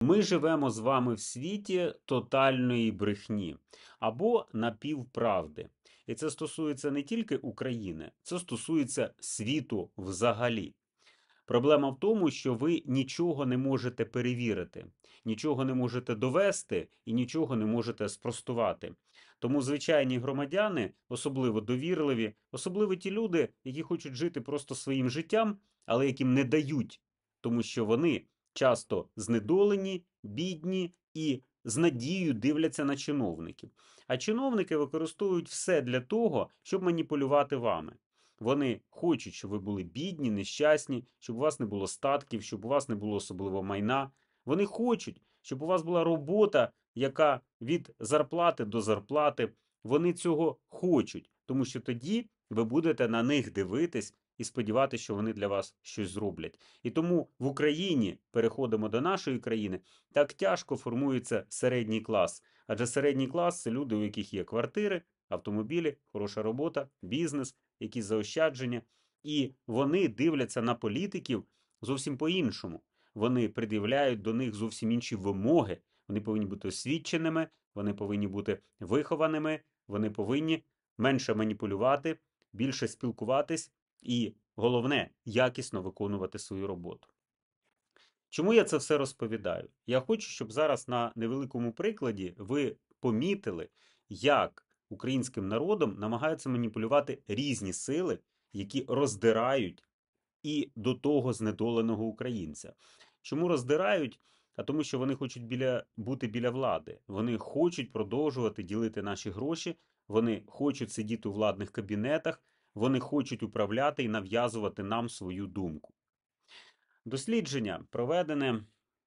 Ми живемо з вами в світі тотальної брехні або напівправди. І це стосується не тільки України, це стосується світу взагалі. Проблема в тому, що ви нічого не можете перевірити, нічого не можете довести і нічого не можете спростувати. Тому звичайні громадяни, особливо довірливі, особливо ті люди, які хочуть жити просто своїм життям, але яким не дають, тому що вони часто знедолені, бідні і з надією дивляться на чиновників. А чиновники використовують все для того, щоб маніпулювати вами. Вони хочуть, щоб ви були бідні, нещасні, щоб у вас не було статків, щоб у вас не було особливо майна. Вони хочуть, щоб у вас була робота, яка від зарплати до зарплати. Вони цього хочуть, тому що тоді ви будете на них дивитись і сподіватися, що вони для вас щось зроблять. І тому в Україні, переходимо до нашої країни, так тяжко формується середній клас. Адже середній клас це люди, у яких є квартири, автомобілі, хороша робота, бізнес, якісь заощадження. І вони дивляться на політиків зовсім по-іншому. Вони пред'являють до них зовсім інші вимоги. Вони повинні бути освіченими, вони повинні бути вихованими, вони повинні менше маніпулювати, більше спілкуватись і, головне, якісно виконувати свою роботу. Чому я це все розповідаю? Я хочу, щоб зараз на невеликому прикладі ви помітили, як українським народом намагаються маніпулювати різні сили, які роздирають і до того знедоленого українця. Чому роздирають? А тому, що вони хочуть бути біля влади. Вони хочуть продовжувати ділити наші гроші, вони хочуть сидіти у владних кабінетах, вони хочуть управляти і нав'язувати нам свою думку. Дослідження, проведене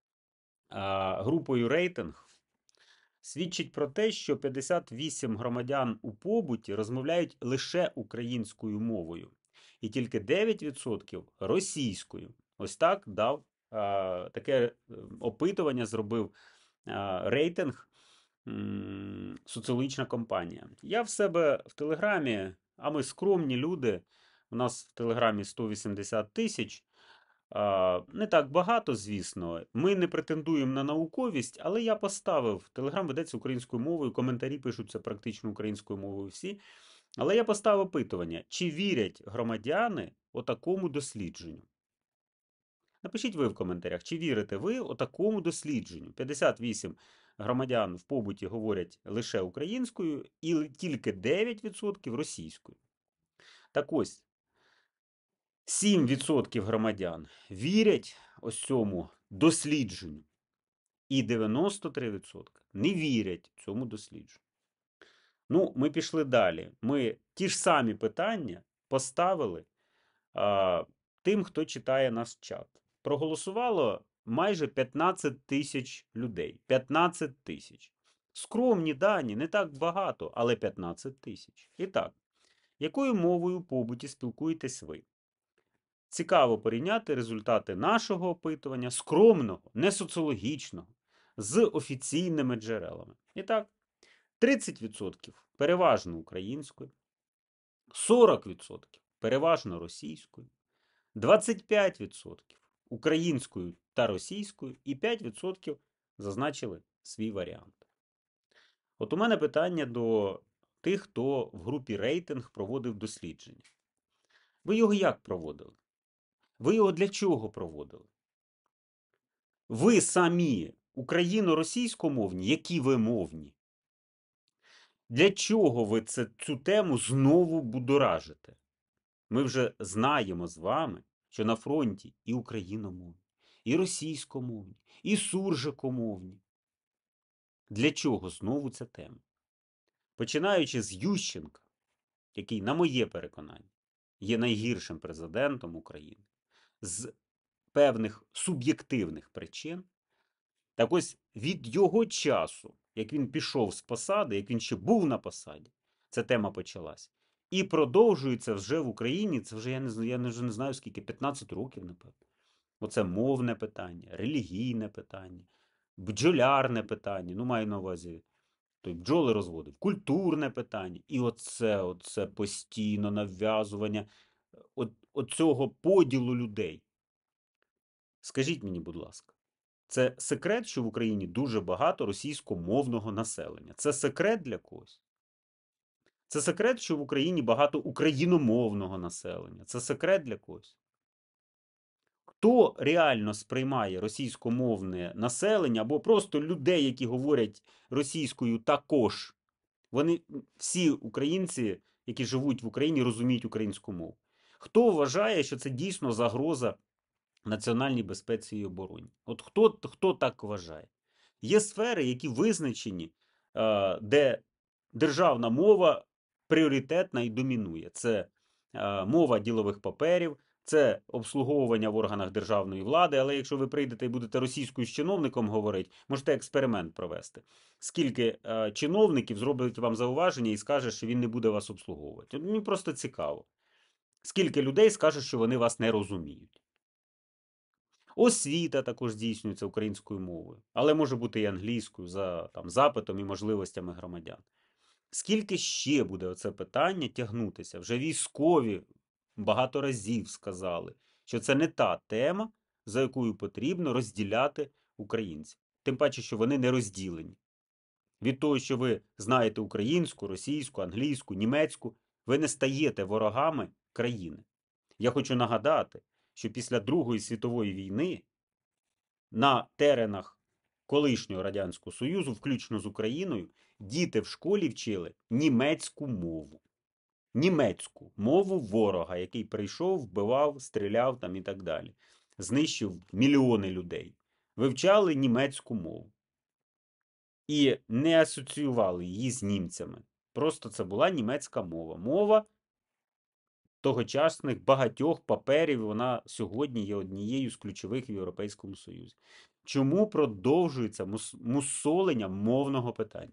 групою рейтинг, свідчить про те, що 58 громадян у побуті розмовляють лише українською мовою, і тільки 9% російською. Ось так дав таке опитування, зробив рейтинг соціологічна компанія. Я в себе в Телеграмі, а ми скромні люди, у нас в Телеграмі 180 тисяч. Не так багато, звісно. Ми не претендуємо на науковість, але я поставив. Телеграм ведеться українською мовою, коментарі пишуться практично українською мовою всі. Але я поставив опитування, чи вірять громадяни отакому дослідженню. Напишіть ви в коментарях, чи вірите ви отакому дослідженню. 58 громадян в побуті говорять лише українською і тільки 9% російською. Так ось, 7% громадян вірять ось цьому дослідженню, і 93% не вірять цьому дослідженню. Ну, ми пішли далі. Ми ті ж самі питання поставили тим, хто читає наш чат. Проголосувало майже 15 тисяч людей. 15 тисяч. Скромні дані, не так багато, але 15 тисяч. І так, якою мовою у побуті спілкуєтесь ви? Цікаво порівняти результати нашого опитування, скромного, не соціологічного, з офіційними джерелами. І так, 30% переважно українською, 40% переважно російською, 25% українською та російською і 5% зазначили свій варіант. От у мене питання до тих, хто в групі рейтинг проводив дослідження. Ви його як проводили? Ви його для чого проводили? Ви самі україно-російськомовні, які ви мовні? Для чого ви цю тему знову будоражите? Ми вже знаємо з вами, що на фронті і україномовні, і російськомовні, і суржикомовні. Для чого знову ця тема? Починаючи з Ющенка, який, на моє переконання, є найгіршим президентом України, з певних суб'єктивних причин, так ось від його часу, як він пішов з посади, як він ще був на посаді, ця тема почалась. І продовжується вже в Україні, це вже я не знаю скільки, 15 років, напевно. Оце мовне питання, релігійне питання, бджолярне питання, ну маю на увазі, той бджоли розводив, культурне питання. І оце постійно нав'язування оцього поділу людей. Скажіть мені, будь ласка, Це секрет, що в Україні дуже багато російськомовного населення. Це секрет для когось. Це секрет, що в Україні багато україномовного населення. Це секрет для когось. Хто реально сприймає російськомовне населення або просто людей, які говорять російською також? Вони всі українці, які живуть в Україні, розуміють українську мову. Хто вважає, що це дійсно загроза національній безпеці і обороні? От хто так вважає? Є сфери, які визначені, де державна мова пріоритетна і домінує. Це мова ділових паперів, це обслуговування в органах державної влади. Але якщо ви прийдете і будете російською з чиновником говорити, можете експеримент провести. Скільки чиновників зроблять вам зауваження і скаже, що він не буде вас обслуговувати? Мені просто цікаво. Скільки людей скаже, що вони вас не розуміють? Освіта також здійснюється українською мовою, але може бути і англійською за запитом і можливостями громадян. Скільки ще буде оце питання тягнутися? Вже військові багато разів сказали, що це не та тема, за якою потрібно розділяти українців. Тим паче, що вони не розділені. Від того, що ви знаєте українську, російську, англійську, німецьку, ви не стаєте ворогами країни. Я хочу нагадати, що після Другої світової війни на теренах колишнього Радянського Союзу, включно з Україною, діти в школі вчили німецьку мову. Німецьку мову ворога, який прийшов, вбивав, стріляв там і так далі. Знищив мільйони людей. Вивчали німецьку мову. І не асоціювали її з німцями. Просто це була німецька мова. Мова тогочасних багатьох паперів, вона сьогодні є однією з ключових в Європейському Союзі. Чому продовжується мусолення мовного питання?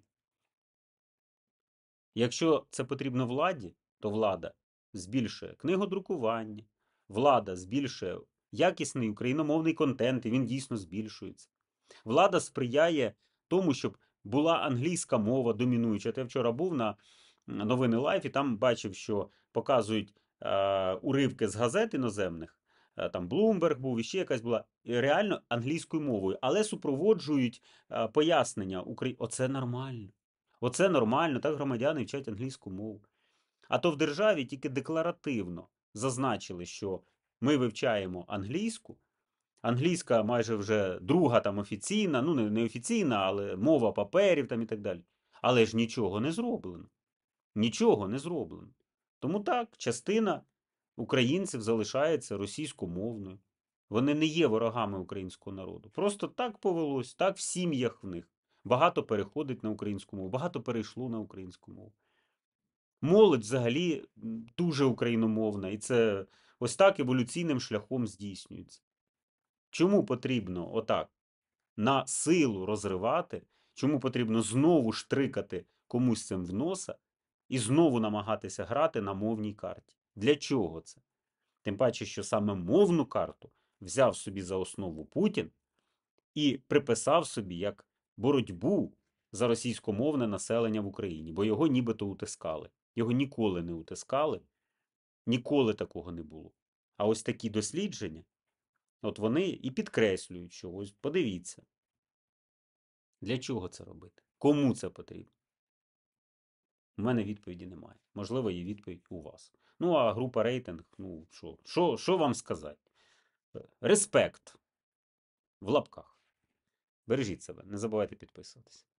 Якщо це потрібно владі, то влада збільшує книгодрукування, влада збільшує якісний україномовний контент, і він дійсно збільшується. Влада сприяє тому, щоб була англійська мова домінуюча. Я вчора був на новини Лайф і там бачив, що показують уривки з газет іноземних. Там Bloomberg був, і ще якась була реально англійською мовою, але супроводжують пояснення. Оце нормально. Оце нормально, так громадяни вчать англійську мову. А то в державі тільки декларативно зазначили, що ми вивчаємо англійську. Англійська майже вже друга там офіційна, ну не офіційна, але мова паперів там і так далі. Але ж нічого не зроблено. Нічого не зроблено. Тому так, частина українців залишається російськомовною. Вони не є ворогами українського народу. Просто так повелось, так в сім'ях в них. Багато переходить на українську мову, багато перейшло на українську мову. Молодь взагалі дуже україномовна, і це ось так еволюційним шляхом здійснюється. Чому потрібно отак на силу розривати, чому потрібно знову штрикати комусь цим в носа і знову намагатися грати на мовній карті? Для чого це? Тим паче, що саме мовну карту взяв собі за основу Путін і приписав собі як боротьбу за російськомовне населення в Україні, бо його нібито утискали. Його ніколи не утискали, ніколи такого не було. А ось такі дослідження, от вони і підкреслюють, що ось подивіться, для чого це робити? Кому це потрібно? У мене відповіді немає. Можливо, є відповідь у вас. Ну, а група рейтинг, ну, що вам сказати? Респект в лапках. Бережіть себе, не забувайте підписуватися.